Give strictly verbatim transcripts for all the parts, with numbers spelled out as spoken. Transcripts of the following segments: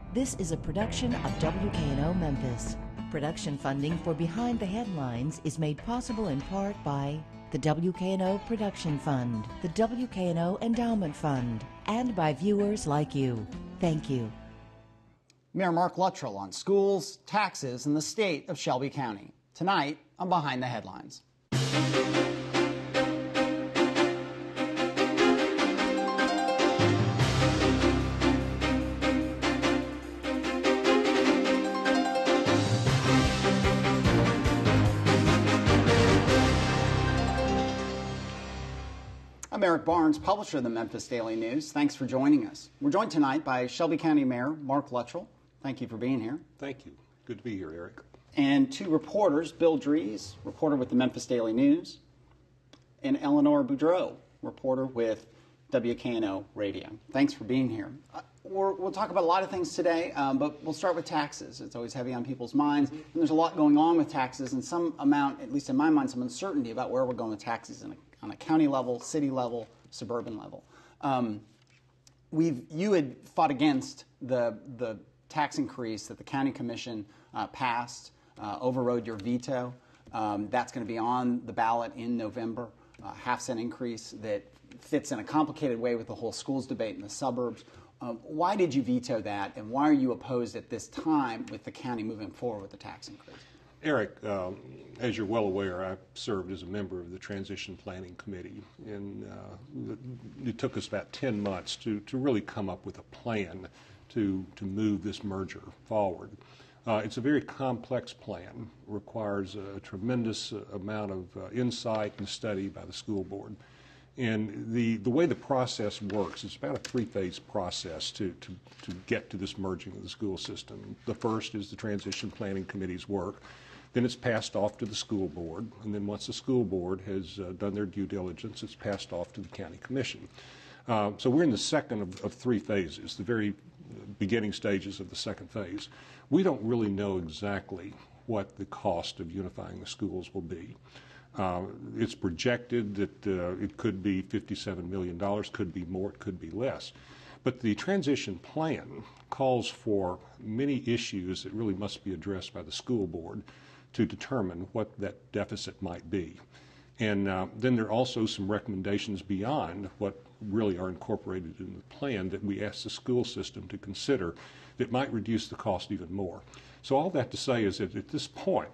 This is a production of W K N O Memphis. Production funding for Behind the Headlines is made possible in part by the W K N O Production Fund, the W K N O Endowment Fund, and by viewers like you. Thank you. Mayor Mark Luttrell on schools, taxes, and the state of Shelby County. Tonight on Behind the Headlines. I'm Eric Barnes, publisher of the Memphis Daily News. Thanks for joining us. We're joined tonight by Shelby County Mayor Mark Luttrell. Thank you for being here. Thank you. Good to be here, Eric. And two reporters, Bill Dries, reporter with the Memphis Daily News, and Eleanor Boudreau, reporter with W K N O Radio. Thanks for being here. Uh, we're, we'll talk about a lot of things today, um, but we'll start with taxes. It's always heavy on people's minds, and there's a lot going on with taxes and some amount, at least in my mind, some uncertainty about where we're going with taxes in a on a county level, city level, suburban level. Um, we've, you had fought against the, the tax increase that the county commission uh, passed, uh, overrode your veto. Um, that's going to be on the ballot in November, a half cent increase that fits in a complicated way with the whole schools debate in the suburbs. Um, why did you veto that, and why are you opposed at this time with the county moving forward with the tax increase? Eric, um, as you're well aware, I served as a member of the Transition Planning Committee, and uh, it took us about ten months to, to really come up with a plan to, to move this merger forward. Uh, it's a very complex plan, requires a tremendous amount of uh, insight and study by the school board. And the, the way the process works, it's about a three-phase process to, to, to get to this merging of the school system. The first is the Transition Planning Committee's work. Then it's passed off to the school board, and then once the school board has uh, done their due diligence, it's passed off to the county commission. Uh, so we're in the second of, of three phases, the very beginning stages of the second phase. We don't really know exactly what the cost of unifying the schools will be. Uh, it's projected that uh, it could be fifty-seven million dollars, could be more, it could be less. But the transition plan calls for many issues that really must be addressed by the school board to determine what that deficit might be. And uh, then there are also some recommendations beyond what really are incorporated in the plan that we ask the school system to consider that might reduce the cost even more. So all that to say is that at this point,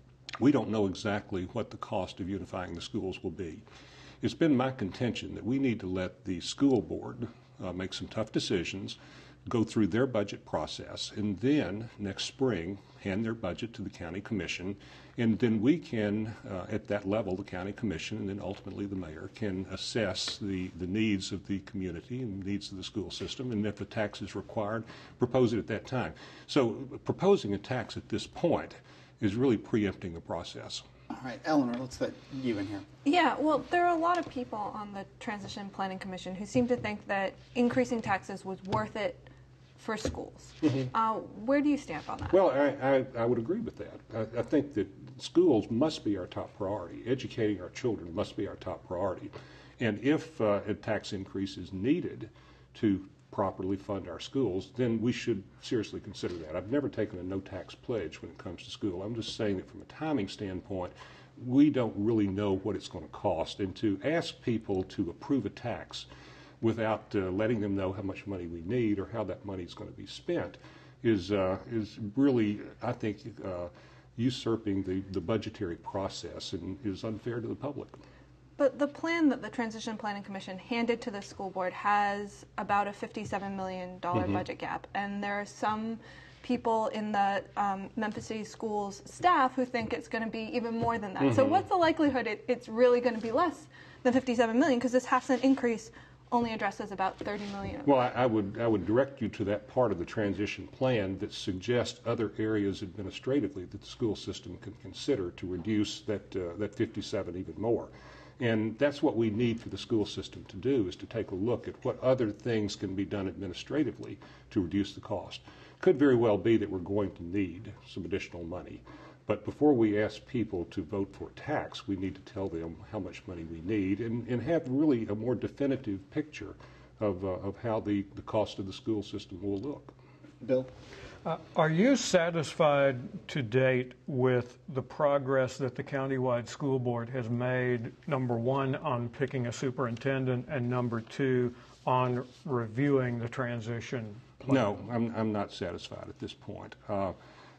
we don't know exactly what the cost of unifying the schools will be. It's been my contention that we need to let the school board uh, make some tough decisions, go through their budget process, and then next spring hand their budget to the county commission, and then we can, uh, at that level, the county commission and then ultimately the mayor can assess the, the needs of the community and the needs of the school system, and if a tax is required, propose it at that time. So proposing a tax at this point is really preempting the process. All right, Eleanor, let's let you in here. Yeah, well, there are a lot of people on the Transition Planning Commission who seem to think that increasing taxes was worth it for schools. Mm-hmm. uh, where do you stand on that? Well, I, I, I would agree with that. I, I think that schools must be our top priority. Educating our children must be our top priority. And if uh, a tax increase is needed to properly fund our schools, then we should seriously consider that. I've never taken a no-tax pledge when it comes to school. I'm just saying that from a timing standpoint, we don't really know what it's going to cost. And to ask people to approve a tax without uh, letting them know how much money we need or how that money is going to be spent is, uh, is really, I think, uh, usurping the, the budgetary process and is unfair to the public. But the plan that the Transition Planning Commission handed to the school board has about a fifty-seven million dollars mm-hmm. budget gap, and there are some people in the um, Memphis City Schools staff who think it's going to be even more than that. Mm-hmm. So what's the likelihood it, it's really going to be less than fifty-seven million dollars, because this half cent increase only addresses about thirty million dollars. Well, I, I would I would direct you to that part of the transition plan that suggests other areas administratively that the school system can consider to reduce that uh, that fifty-seven even more. And that's what we need for the school system to do, is to take a look at what other things can be done administratively to reduce the cost. Could very well be that we're going to need some additional money. But before we ask people to vote for tax, we need to tell them how much money we need and, and have really a more definitive picture of, uh, of how the, the cost of the school system will look. Bill? Uh, are you satisfied to date with the progress that the countywide school board has made, number one, on picking a superintendent, and number two, on reviewing the transition plan? No, I'm, I'm not satisfied at this point. Uh,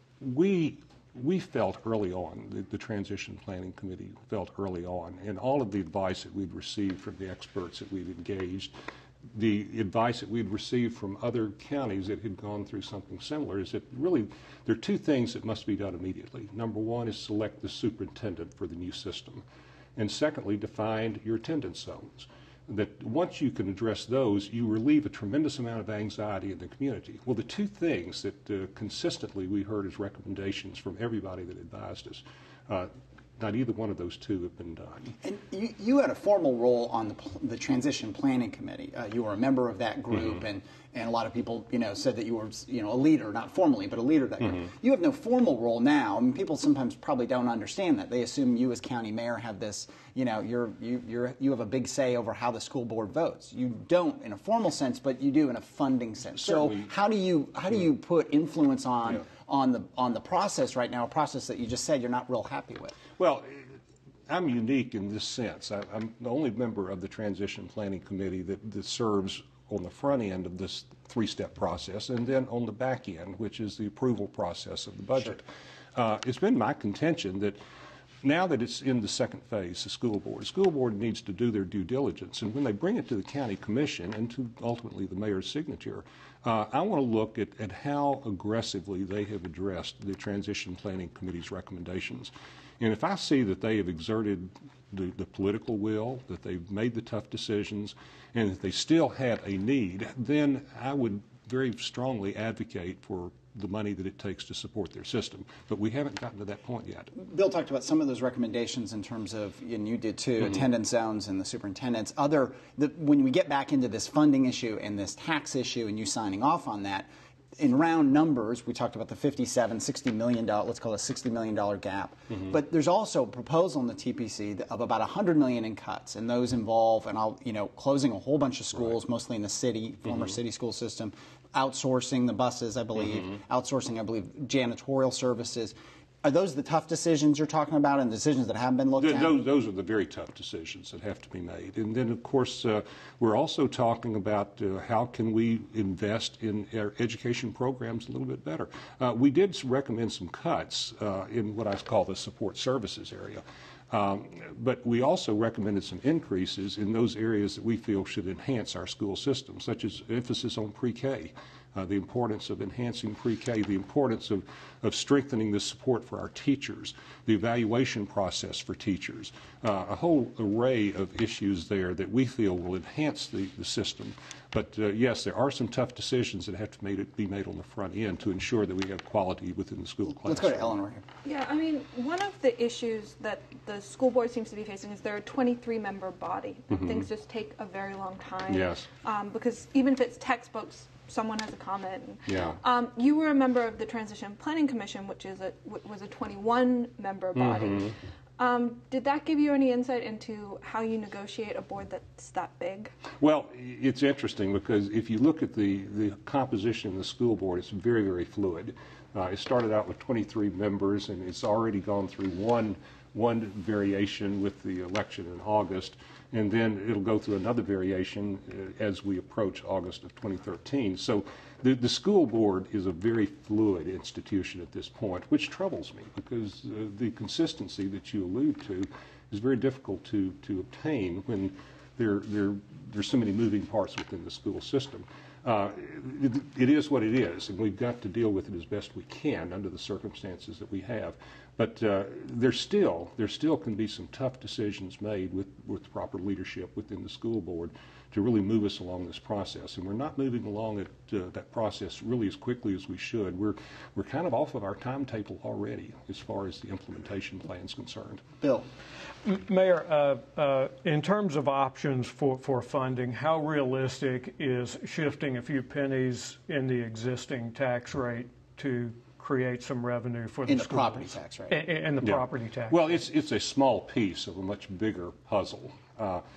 we, we felt early on, the, the Transition Planning Committee felt early on, and all of the advice that we'd received from the experts that we'd engaged, the advice that we'd received from other counties that had gone through something similar, is that really there are two things that must be done immediately. Number one is select the superintendent for the new system. And secondly, define your attendance zones. That once you can address those, you relieve a tremendous amount of anxiety in the community. Well, the two things that uh, consistently we heard as recommendations from everybody that advised us, uh, not either one of those two have been done. And you, you had a formal role on the, the Transition Planning Committee. Uh, you were a member of that group, mm-hmm. and, and a lot of people, you know, said that you were, you know, a leader, not formally, but a leader of that group. Mm-hmm. You have no formal role now. I mean, people sometimes probably don't understand that. They assume you as county mayor have this, you know, you're, you, you're, you have a big say over how the school board votes. You don't in a formal sense, but you do in a funding sense. Certainly. So how do you, how do you put influence on, yeah. on the, on the process right now, a process that you just said you're not real happy with? Well, I'm unique in this sense. I, I'm the only member of the Transition Planning Committee that, that serves on the front end of this three-step process, and then on the back end, which is the approval process of the budget. Sure. Uh, it's been my contention that now that it's in the second phase, the school board, the school board needs to do their due diligence, and when they bring it to the county commission and to ultimately the mayor's signature, uh, I want to look at, at how aggressively they have addressed the Transition Planning Committee's recommendations. And if I see that they have exerted the, the political will, that they've made the tough decisions, and that they still have a need, then I would very strongly advocate for the money that it takes to support their system. But we haven't gotten to that point yet. Bill talked about some of those recommendations in terms of, and you did too, mm-hmm. attendance zones and the superintendents. Other, the, when we get back into this funding issue and this tax issue and you signing off on that, in round numbers, we talked about the fifty-seven, sixty million dollars, let's call it a sixty million dollars gap. Mm-hmm. But there's also a proposal in the T P C of about one hundred million dollars in cuts, and those involve, and I'll, you know, closing a whole bunch of schools, right. mostly in the city, former mm-hmm. city school system, outsourcing the buses, I believe, mm-hmm. outsourcing, I believe, janitorial services. Are those the tough decisions you're talking about, and decisions that have been looked Th- at? Those, those are the very tough decisions that have to be made. And then, of course, uh, we're also talking about uh, how can we invest in our education programs a little bit better. Uh, we did recommend some cuts uh, in what I call the support services area. Um, but we also recommended some increases in those areas that we feel should enhance our school system, such as emphasis on pre-K. Uh, the importance of enhancing pre-K, the importance of, of strengthening the support for our teachers, the evaluation process for teachers, uh, a whole array of issues there that we feel will enhance the, the system. But uh, yes, there are some tough decisions that have to made it, be made on the front end to ensure that we have quality within the school classroom. Let's go to Eleanor here. Yeah, I mean, one of the issues that the school board seems to be facing is they're a twenty-three member body. Mm-hmm. Things just take a very long time. Yes. Um, because even if it's textbooks, someone has a comment. Yeah. Um, you were a member of the Transition Planning Commission, which is a was a twenty-one member body. Mm-hmm. Um, did that give you any insight into how you negotiate a board that's that big? Well, it's interesting because if you look at the, the composition of the school board, it's very, very fluid. Uh, it started out with twenty-three members, and it's already gone through one one variation with the election in August, and then it'll go through another variation uh, as we approach August of twenty thirteen. So the, the school board is a very fluid institution at this point, which troubles me because uh, the consistency that you allude to is very difficult to, to obtain when there, there, there's so many moving parts within the school system. Uh, it, it is what it is, and we've got to deal with it as best we can under the circumstances that we have. But uh, there still there still can be some tough decisions made with, with proper leadership within the school board to really move us along this process. And we're not moving along at uh, that process really as quickly as we should. We're we're kind of off of our timetable already as far as the implementation plan is concerned. Bill. Mayor, uh, uh, in terms of options for, for funding, how realistic is shifting a few pennies in the existing tax rate to create some revenue for the in the schools? property tax rate? In, in the yeah. property tax. Well, it's it's a small piece of a much bigger puzzle. Uh,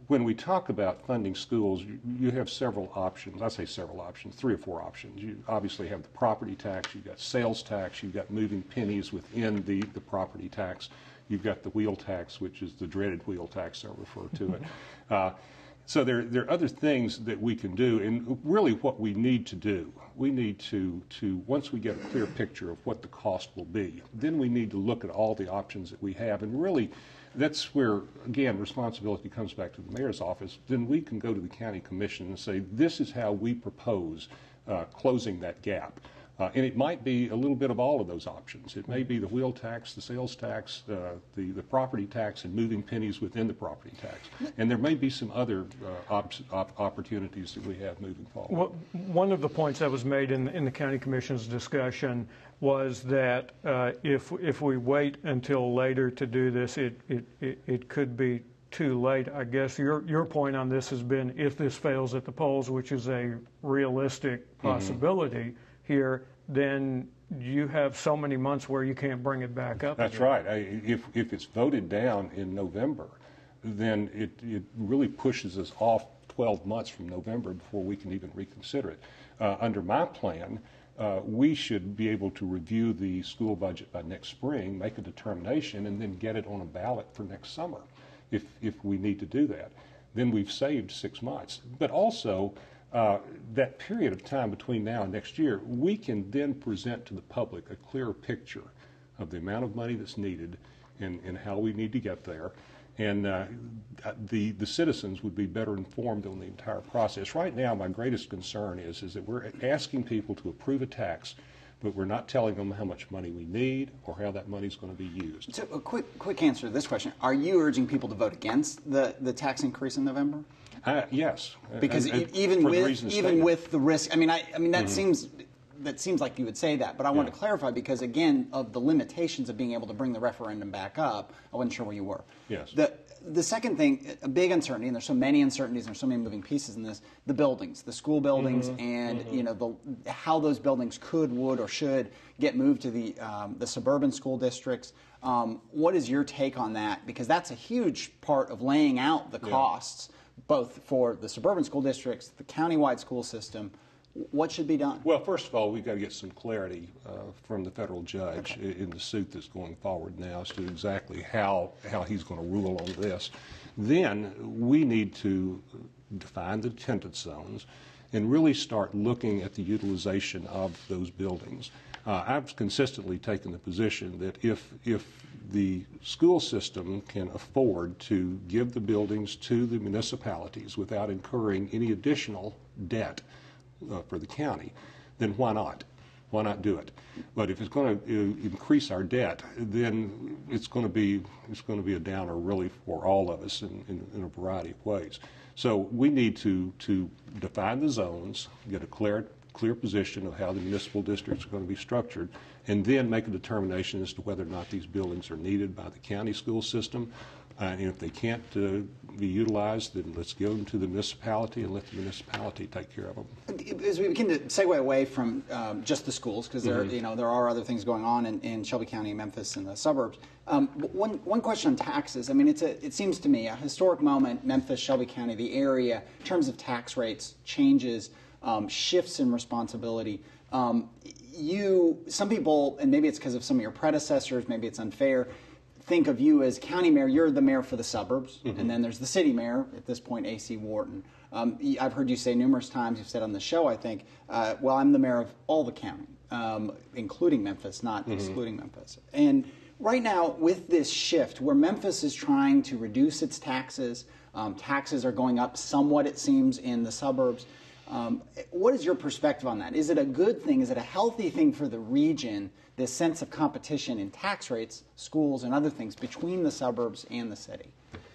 when we talk about funding schools, you, you have several options. I say several options, three or four options. You obviously have the property tax, you've got sales tax, you've got moving pennies within the, the property tax, you've got the wheel tax, which is the dreaded wheel tax, I refer to it. Uh, so there, there are other things that we can do, and really what we need to do, we need to, to, once we get a clear picture of what the cost will be, then we need to look at all the options that we have, and really that's where, again, responsibility comes back to the mayor's office. Then we can go to the county commission and say, this is how we propose uh, closing that gap. Uh, and it might be a little bit of all of those options. It may be the wheel tax, the sales tax, uh, the, the property tax, and moving pennies within the property tax. And there may be some other uh, op op opportunities that we have moving forward. Well, one of the points that was made in, in the county commission's discussion was that uh, if, if we wait until later to do this, it, it, it, it could be too late. I guess your, your point on this has been if this fails at the polls, which is a realistic possibility, mm-hmm. here, then you have so many months where you can't bring it back up. That's again. Right. I, if, if it's voted down in November, then it, it really pushes us off twelve months from November before we can even reconsider it. Uh, under my plan, uh, we should be able to review the school budget by next spring, make a determination, and then get it on a ballot for next summer if, if we need to do that. Then we've saved six months. But also, Uh, that period of time between now and next year, we can then present to the public a clearer picture of the amount of money that's needed and, and how we need to get there. And uh, the, the citizens would be better informed on the entire process. Right now, my greatest concern is, is that we're asking people to approve a tax, but we're not telling them how much money we need or how that money is going to be used. So a quick, quick answer to this question. Are you urging people to vote against the, the tax increase in November? Uh, yes, because and, and even with even stated. with the risk, I mean, I, I mean that mm-hmm. seems that seems like you would say that, but I yeah. want to clarify because again of the limitations of being able to bring the referendum back up. I wasn't sure where you were. Yes. The the second thing, a big uncertainty, and there's so many uncertainties, and there's so many moving pieces in this. The buildings, the school buildings, mm-hmm. and mm-hmm. you know the how those buildings could, would, or should get moved to the um, the suburban school districts. Um, what is your take on that? Because that's a huge part of laying out the costs. Yeah. Both for the suburban school districts, the countywide school system. What should be done? Well, first of all, we've got to get some clarity uh, from the federal judge okay. in the suit that's going forward now as to exactly how, how he's going to rule on this. Then we need to define the attendance zones and really start looking at the utilization of those buildings. Uh, I've consistently taken the position that if, if the school system can afford to give the buildings to the municipalities without incurring any additional debt uh, for the county, then why not? Why not do it? But if it's going to uh, increase our debt, then it's going to be it's going to be a downer really for all of us in, in, in a variety of ways. So we need to to define the zones, get a clear clear position of how the municipal districts are going to be structured, and then make a determination as to whether or not these buildings are needed by the county school system. Uh, and if they can't uh, be utilized, then let's give them to the municipality and let the municipality take care of them. As we begin to segue away from um, just the schools, because there, mm-hmm. you know, there are other things going on in, in Shelby County, Memphis, and the suburbs. Um, one one question on taxes. I mean, it's a it seems to me a historic moment. Memphis, Shelby County, the area, in terms of tax rates, changes, um, shifts in responsibility. Um, you, some people, and maybe it's because of some of your predecessors, maybe it's unfair, think of you as county mayor. You're the mayor for the suburbs, mm-hmm. and then there's the city mayor, at this point, A C Wharton. Um, I've heard you say numerous times, you've said on the show, I think, uh, well, I'm the mayor of all the county, um, including Memphis, not mm-hmm. excluding Memphis. And right now, with this shift, where Memphis is trying to reduce its taxes, um, taxes are going up somewhat, it seems, in the suburbs. Um, what is your perspective on that? Is it a good thing? Is it a healthy thing for the region, this sense of competition in tax rates, schools, and other things between the suburbs and the city?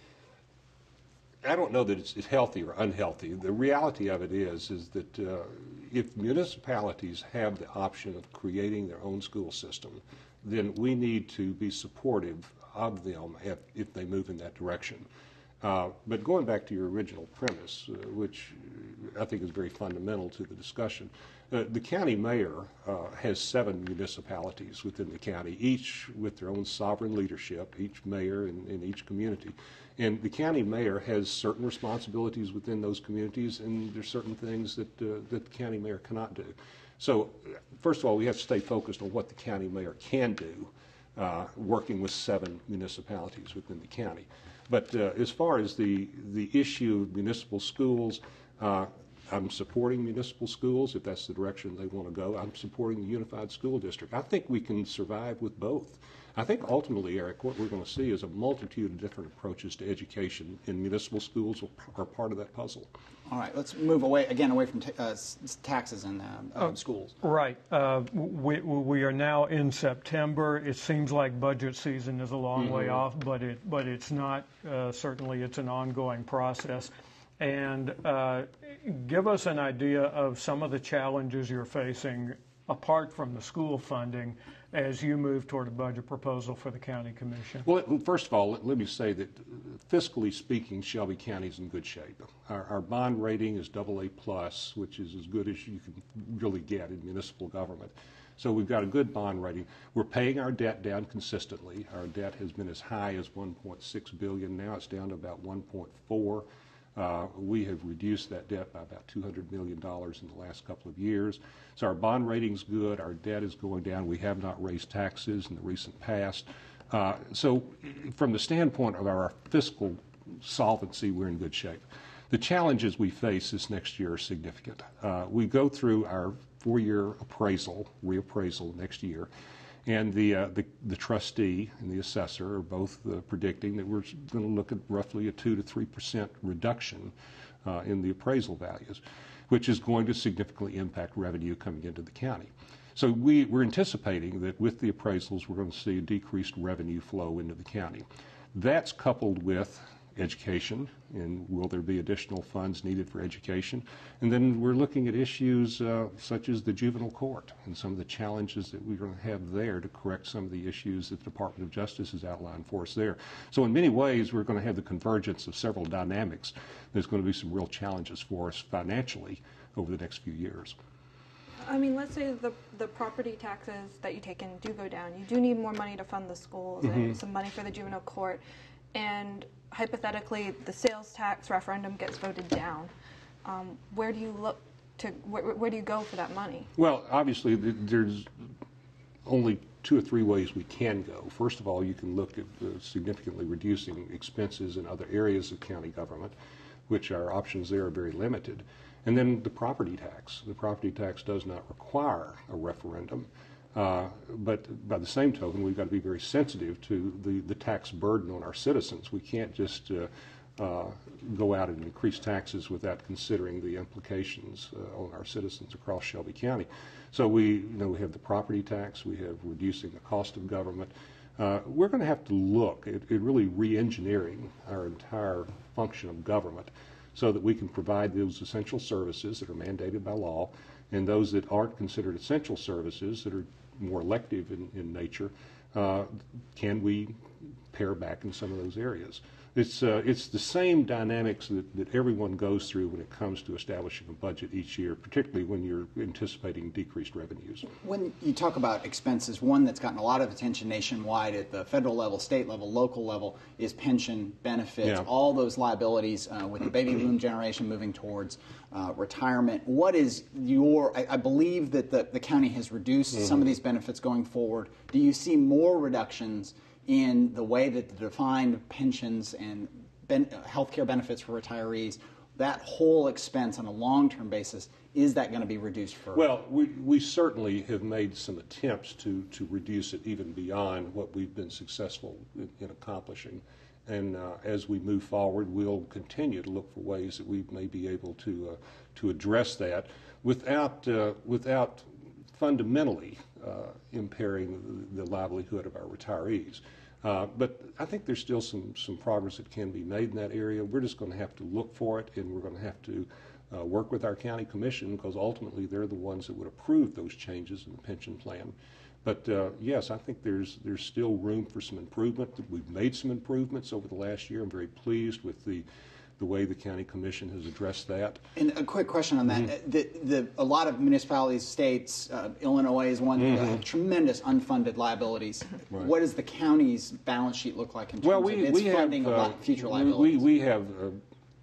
I don't know that it's, it's healthy or unhealthy. The reality of it is, is that uh, if municipalities have the option of creating their own school system, then we need to be supportive of them if, if they move in that direction. Uh, but going back to your original premise, uh, which I think is very fundamental to the discussion. Uh, the county mayor uh, has seven municipalities within the county, each with their own sovereign leadership, each mayor in, in each community. And the county mayor has certain responsibilities within those communities, and there's certain things that, uh, that the county mayor cannot do. So, first of all, we have to stay focused on what the county mayor can do, uh, working with seven municipalities within the county. But uh, as far as the, the issue of municipal schools, uh, I'm supporting municipal schools if that's the direction they want to go. I'm supporting the unified school district. I think we can survive with both. I think ultimately, Eric, what we're going to see is a multitude of different approaches to education, and municipal schools are part of that puzzle. All right, let's move away again away from t uh, taxes and uh, uh, oh, schools. Right. Uh, we, we are now in September. It seems like budget season is a long mm-hmm. way off, but it but it's not. Uh, certainly, it's an ongoing process. And uh, give us an idea of some of the challenges you're facing apart from the school funding as you move toward a budget proposal for the county commission. Well, first of all, let, let me say that fiscally speaking, Shelby County is in good shape. Our, our bond rating is double A plus, which is as good as you can really get in municipal government. So we've got a good bond rating. We're paying our debt down consistently. Our debt has been as high as one point six billion dollars. Now it's down to about one point four. Uh, we have reduced that debt by about two hundred million dollars in the last couple of years. So our bond rating's good. Our debt is going down. We have not raised taxes in the recent past. Uh, so from the standpoint of our fiscal solvency, we're in good shape. The challenges we face this next year are significant. Uh, we go through our four-year appraisal, reappraisal next year, and the, uh, the, the trustee and the assessor are both uh, predicting that we're going to look at roughly a two to three percent reduction uh, in the appraisal values, which is going to significantly impact revenue coming into the county. So we, we're anticipating that with the appraisals, we're going to see a decreased revenue flow into the county. That's coupled with education, and will there be additional funds needed for education? And then we're looking at issues uh, such as the juvenile court and some of the challenges that we're going to have there to correct some of the issues that the Department of Justice has outlined for us there. So in many ways, we're going to have the convergence of several dynamics. There's going to be some real challenges for us financially over the next few years. I mean, let's say the, the property taxes that you take in do go down. You do need more money to fund the schools mm-hmm. and some money for the juvenile court. And hypothetically, the sales tax referendum gets voted down. Um, where do you look to, where, where do you go for that money? Well, obviously, there's only two or three ways we can go. First of all, you can look at uh, significantly reducing expenses in other areas of county government, which our options there are very limited. And then the property tax. The property tax does not require a referendum. Uh, but by the same token, we've got to be very sensitive to the, the tax burden on our citizens. We can't just uh, uh, go out and increase taxes without considering the implications uh, on our citizens across Shelby County. So we, you know, we have the property tax, we have reducing the cost of government. Uh, we're going to have to look at, at really re-engineering our entire function of government so that we can provide those essential services that are mandated by law, and those that aren't considered essential services that are more elective in, in nature, uh, can we pare back in some of those areas? It's, uh, it's the same dynamics that, that everyone goes through when it comes to establishing a budget each year, particularly when you're anticipating decreased revenues. When you talk about expenses, one that's gotten a lot of attention nationwide at the federal level, state level, local level is pension benefits, yeah. all those liabilities uh, with the baby boom generation moving towards uh, retirement. What is your, I, I believe that the, the county has reduced mm-hmm. some of these benefits going forward. Do you see more reductions in the way that the defined pensions and ben health care benefits for retirees, that whole expense on a long-term basis, is that going to be reduced further? Well, we, we certainly have made some attempts to, to reduce it even beyond what we've been successful in, in accomplishing. And uh, as we move forward, we'll continue to look for ways that we may be able to, uh, to address that without, uh, without fundamentally uh, impairing the, the livelihood of our retirees. Uh, but I think there's still some, some progress that can be made in that area. We're just going to have to look for it, and we're going to have to uh, work with our county commission, because ultimately they're the ones that would approve those changes in the pension plan. But uh, yes, I think there's, there's still room for some improvement. We've made some improvements over the last year. I'm very pleased with the the way the county commission has addressed that. And a quick question on that. Mm-hmm. the, the, a lot of municipalities, states, uh, Illinois is one, mm-hmm. that have tremendous unfunded liabilities. Right. What does the county's balance sheet look like in terms well, we, of its we funding have, of uh, future liabilities? We, we have uh,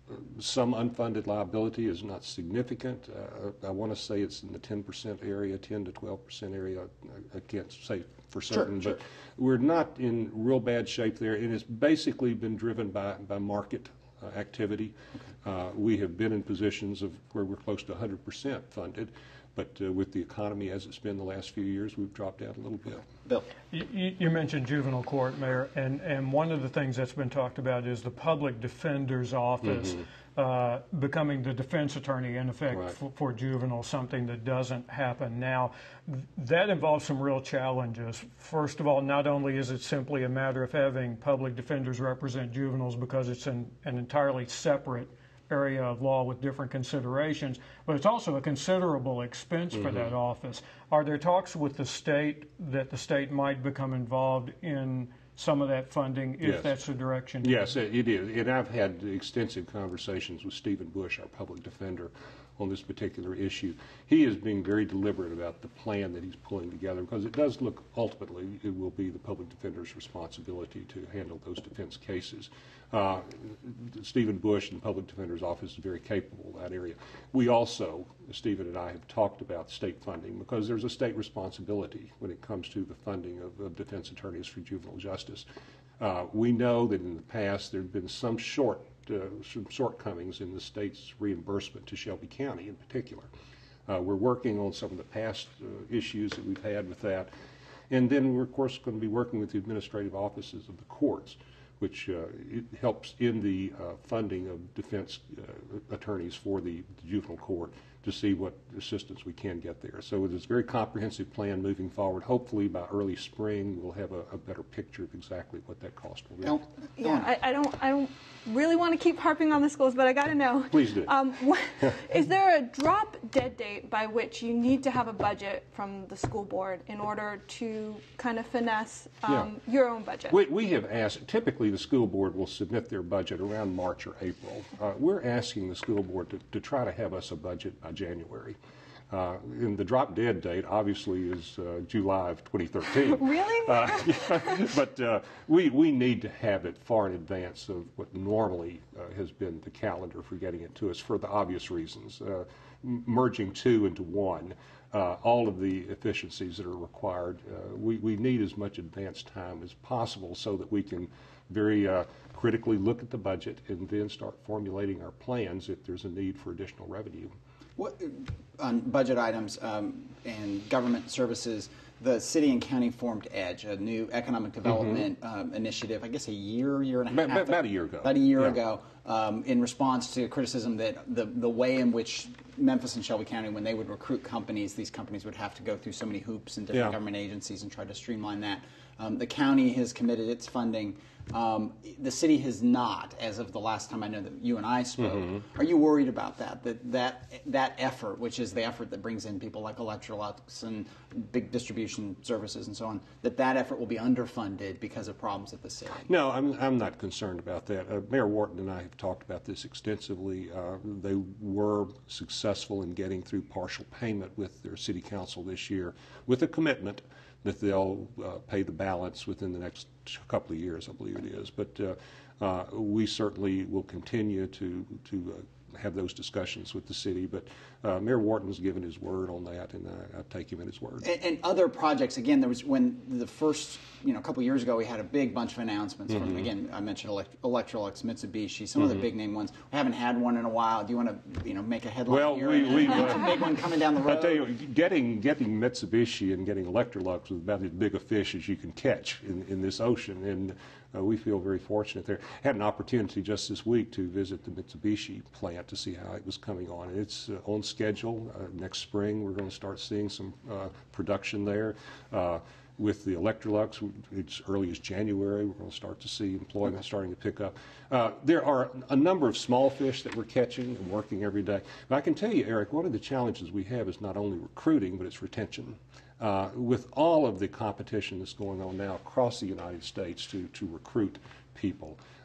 some unfunded liability is not significant. Uh, I want to say it's in the ten percent area, ten to twelve percent area. I, I can't say for certain, sure, but sure. we're not in real bad shape there, and it's basically been driven by, by market uh, activity. Okay. Uh, we have been in positions of where we're close to one hundred percent funded, but uh, with the economy as it's been the last few years, we've dropped out a little bit. Bill. You, you mentioned juvenile court, Mayor, and, and one of the things that's been talked about is the public defender's office mm-hmm. uh, becoming the defense attorney, in effect, right. for, for juveniles, something that doesn't happen now. That involves some real challenges. First of all, not only is it simply a matter of having public defenders represent juveniles because it's an, an entirely separate area of law with different considerations, but it's also a considerable expense mm-hmm. for that office. Are there talks with the state that the state might become involved in some of that funding if yes. that's the direction? Yes, it is. And I've had extensive conversations with Stephen Bush, our public defender, on this particular issue. He is being very deliberate about the plan that he's pulling together because it does look, ultimately, it will be the public defender's responsibility to handle those defense cases. Uh, Stephen Bush and the public defender's office is very capable of that area. We also, Stephen and I, have talked about state funding because there's a state responsibility when it comes to the funding of, of defense attorneys for juvenile justice. Uh, we know that in the past there have been some short Uh, some shortcomings in the state's reimbursement to Shelby County in particular. Uh, we're working on some of the past uh, issues that we've had with that. And then we're, of course, going to be working with the administrative offices of the courts, which uh, it helps in the uh, funding of defense uh, attorneys for the, the juvenile court to see what assistance we can get there. So it is a very comprehensive plan moving forward. Hopefully by early spring we'll have a, a better picture of exactly what that cost will be. No. Yeah, I, I don't I don't really want to keep harping on the schools, but I got to know. Please do. Um, what, is there a drop dead date by which you need to have a budget from the school board in order to kind of finesse um, yeah. your own budget? We, we have asked, typically the school board will submit their budget around March or April. Uh, we're asking the school board to, to try to have us a budget by January. Uh, and the drop dead date obviously is uh, July of twenty thirteen. Really? Uh, yeah, but uh, we, we need to have it far in advance of what normally uh, has been the calendar for getting it to us for the obvious reasons. Uh, merging two into one, uh, all of the efficiencies that are required, uh, we, we need as much advance time as possible so that we can very uh, critically look at the budget and then start formulating our plans if there's a need for additional revenue. What, on budget items um, and government services, the city and county formed EDGE, a new economic development mm-hmm. um, initiative, I guess a year, year and a half. About, about a year ago. About a year yeah. ago, um, in response to criticism that the, the way in which Memphis and Shelby County, when they would recruit companies, these companies would have to go through so many hoops in different yeah. government agencies and try to streamline that. Um, the county has committed its funding. Um, the city has not, as of the last time I know that you and I spoke. Mm-hmm. Are you worried about that? That that that effort, which is the effort that brings in people like Electrolux and big distribution services and so on, that that effort will be underfunded because of problems at the city? No, I'm I'm not concerned about that. Uh, Mayor Wharton and I have talked about this extensively. Uh, they were successful in getting through partial payment with their city council this year, with a commitment that they'll uh, pay the balance within the next couple of years, I believe it is. But uh, uh, we certainly will continue to to uh, have those discussions with the city. But uh, Mayor Wharton's given his word on that, and I, I take him at his word. And, and other projects, again, there was when the first, you know, a couple of years ago, we had a big bunch of announcements mm-hmm. from, again, I mentioned Elect- Electrolux, Mitsubishi, some mm-hmm. of the big name ones. We haven't had one in a while. Do you want to, you know, make a headline well, here? we, we uh, a big one coming down the road. I tell you, getting getting Mitsubishi and getting Electrolux was about as big a fish as you can catch in, in this ocean, and uh, we feel very fortunate there. Had an opportunity just this week to visit the Mitsubishi plant to see how it was coming on. And it's uh, on schedule. Uh, next spring, we're going to start seeing some uh, production there. Uh, with the Electrolux, it's early as January, we're going to start to see employment starting to pick up. Uh, there are a number of small fish that we're catching and working every day. But I can tell you, Eric, one of the challenges we have is not only recruiting, but it's retention. Uh, with all of the competition that's going on now across the United States to, to recruit people,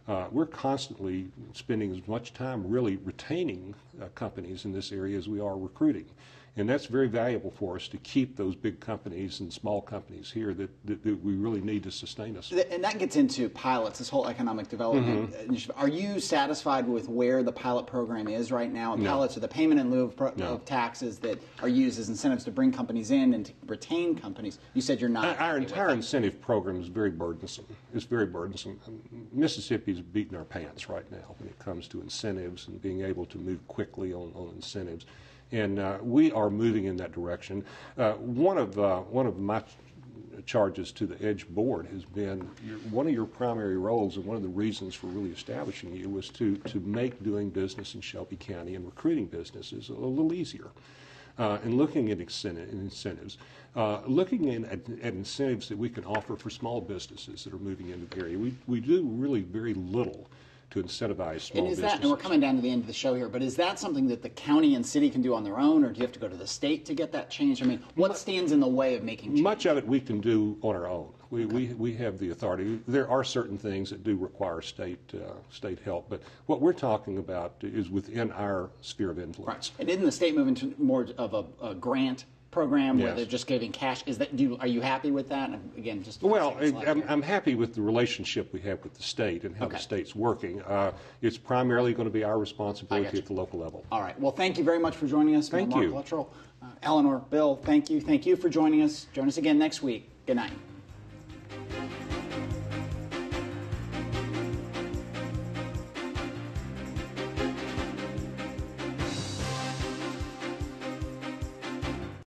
Uh, we're constantly spending as much time really retaining uh, companies in this area as we are recruiting. And that's very valuable for us to keep those big companies and small companies here that, that, that we really need to sustain us. And that gets into pilots, this whole economic development Mm-hmm. initiative. Are you satisfied with where the pilot program is right now? And No. pilots are the payment in lieu of, pro- No. of taxes that are used as incentives to bring companies in and to retain companies. You said you're not. Our, our happy with entire that. incentive program is very burdensome. It's very burdensome. Mississippi's beating our pants right now when it comes to incentives and being able to move quickly on, on incentives. And uh, we are moving in that direction. Uh, one of uh, one of my charges to the EDGE board has been your, one of your primary roles, and one of the reasons for really establishing you was to to make doing business in Shelby County and recruiting businesses a little easier. Uh, and looking at incentives, uh, looking in, at, at incentives that we can offer for small businesses that are moving into the area. We we do really very little to incentivize small And is businesses. that, and we're coming down to the end of the show here, but is that something that the county and city can do on their own, or do you have to go to the state to get that changed? I mean, what stands in the way of making change? Much of it we can do on our own. We, okay. we, we have the authority. There are certain things that do require state uh, state help, but what we're talking about is within our sphere of influence. Right. And isn't the state moving to more of a, a grant program where Yes. they're just giving cash? Is that do you, are you happy with that? And again, just Well, seconds left I'm, here. I'm happy with the relationship we have with the state and how Okay. the state's working. Uh, it's primarily going to be our I responsibility got you. at the local level. All right. Well, thank you very much for joining us. Thank Mark you. Luttrell, uh, Eleanor, Bill, thank you. Thank you for joining us. Join us again next week. Good night.